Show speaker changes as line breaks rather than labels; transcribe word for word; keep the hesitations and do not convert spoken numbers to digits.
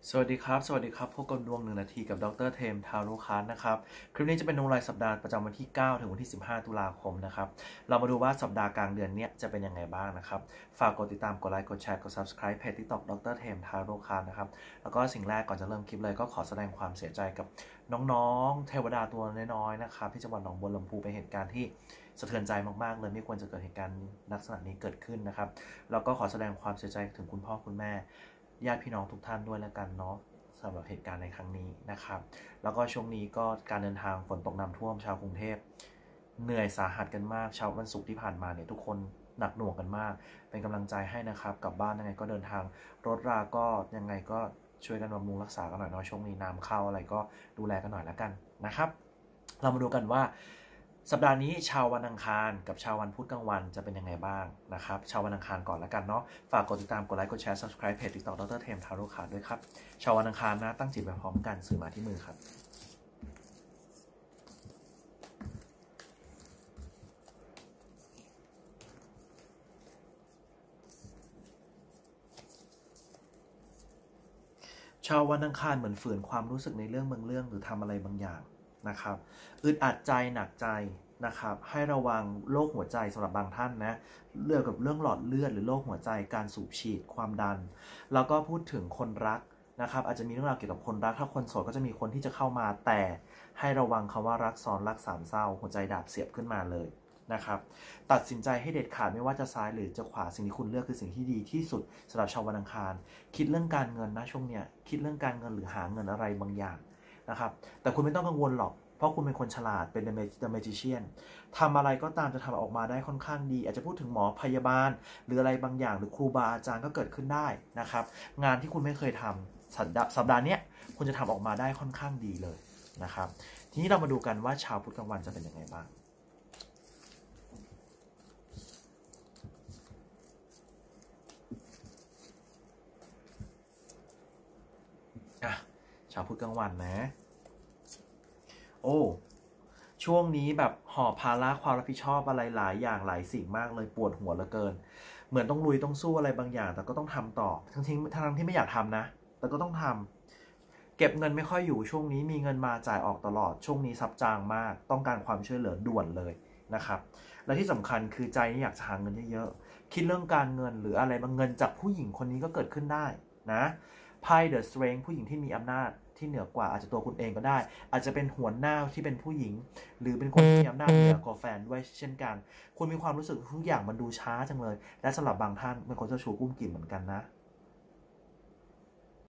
สวัสดีครับสวัสดีครับพบกับดวงหนึ่งนาทีกับดรเทมทาโร่คาร์นะครับคลิปนี้จะเป็นดวงรายสัปดาห์ประจำวันที่เก้าถึงวันที่สิบห้าตุลาคมนะครับเรามาดูว่าสัปดาห์กลางเดือนนี้จะเป็นยังไงบ้างนะครับฝากกดติดตามกดไลค์กดแชร์กด ซับสไครบ์ เพจ ติ๊กต็อก ดรเทมทาโร่คาร์นะครับแล้วก็สิ่งแรกก่อนจะเริ่มคลิปเลยก็ขอแสดงความเสียใจกับน้องๆเทวดาตัวน้อยๆนะครับที่จังหวัดหนองบัวลำพูเป็นเหตุการณ์ที่สะเทือนใจมากๆเลยไม่ควรจะเกิดเหตุการณ์ลักษณะนี้เกิดขึ้นนะครับแล้วก็ขอแสดงความเสียใจถึงคุณพ่อคุณแม่ญาติพี่น้องทุกท่านด้วยแล้วกันเนาะสำหรับเหตุการณ์ในครั้งนี้นะครับแล้วก็ช่วงนี้ก็การเดินทางฝนตกน้ำท่วมชาวกรุงเทพเหนื่อยสาหัสกันมากชาววันศุกร์ที่ผ่านมาเนี่ยทุกคนหนักหน่วงกันมากเป็นกำลังใจให้นะครับกลับบ้านยังไงก็เดินทางรถราก็ยังไงก็ช่วยกันบำรุงรักษากันหน่อยเนาะช่วงนี้น้ำเข้าอะไรก็ดูแลกันหน่อยแล้วกันนะครับเรามาดูกันว่าสัปดาห์นี้ชาววันอังคารกับชาววันพุธกลางวันจะเป็นยังไงบ้างนะครับชาววันอังคารก่อนแล้วกันเนาะฝากกดติดตามกดไลค์กดแชร์ ซับสไครบ์ เพจ ติ๊กต็อก ดรเทมทาโร่คาร์ด้วยครับชาววันอังคารนะตั้งจิตไปพร้อมกันสื่อมาที่มือครับชาววันอังคารเหมือนฝืนความรู้สึกในเรื่องบางเรื่องหรือทำอะไรบางอย่างนะครับอึดอัดใจหนักใจนะครับให้ระวังโรคหัวใจสำหรับบางท่านนะเรื่องกับเรื่องหลอดเลือดหรือโรคหัวใจการสูบฉีดความดันแล้วก็พูดถึงคนรักนะครับอาจจะมีเรื่องราวเกี่ยวกับคนรักถ้าคนโสดก็จะมีคนที่จะเข้ามาแต่ให้ระวังคำว่ารักซ้อนรักสามเศร้าหัวใจดาบเสียบขึ้นมาเลยนะครับตัดสินใจให้เด็ดขาดไม่ว่าจะซ้ายหรือจะขวาสิ่งที่คุณเลือกคือสิ่งที่ดีที่สุดสำหรับชาววันอังคารคิดเรื่องการเงินนะช่วงเนี้ยคิดเรื่องการเงินหรือหาเงินอะไรบางอย่างนะครับแต่คุณไม่ต้องกังวลหรอกเพราะคุณเป็นคนฉลาดเป็น The Magician ทำอะไรก็ตามจะทำออกมาได้ค่อนข้างดีอาจจะพูดถึงหมอพยาบาลหรืออะไรบางอย่างหรือครูบาอาจารย์ก็เกิดขึ้นได้นะครับงานที่คุณไม่เคยทำสัปดาห์สัปดาห์นี้คุณจะทำออกมาได้ค่อนข้างดีเลยนะครับทีนี้เรามาดูกันว่าชาวพุธกลางวันจะเป็นยังไงบ้างอ่ะชาวพุธกลางวันนะโอ้ช่วงนี้แบบหอบภาระความรับผิดชอบอะไรหลายอย่างหลายสิ่งมากเลยปวดหัวเหลือเกินเหมือนต้องลุยต้องสู้อะไรบางอย่างแต่ก็ต้องทำต่อทั้งที่ทั้งที่ไม่อยากทำนะแต่ก็ต้องทำเก็บเงินไม่ค่อยอยู่ช่วงนี้มีเงินมาจ่ายออกตลอดช่วงนี้ซับจางมากต้องการความช่วยเหลือด่วนเลยนะครับและที่สำคัญคือใจนี่อยากจะหาเงินเยอะๆคิดเรื่องการเงินหรืออะไรบางเงินจากผู้หญิงคนนี้ก็เกิดขึ้นได้นะไพ่ The Strength ผู้หญิงที่มีอำนาจที่เหนือกว่าอาจจะตัวคุณเองก็ได้อาจจะเป็นหัวหน้าที่เป็นผู้หญิงหรือเป็นคนที่มีอำนาจเหนือกว่าแฟนด้วยเช่นกันคุณมีความรู้สึกทุกอย่างมันดูช้าจังเลยและสำหรับบางท่านเป็นคนเจ้าชู้กุ้มกิ่มเหมือนกันนะ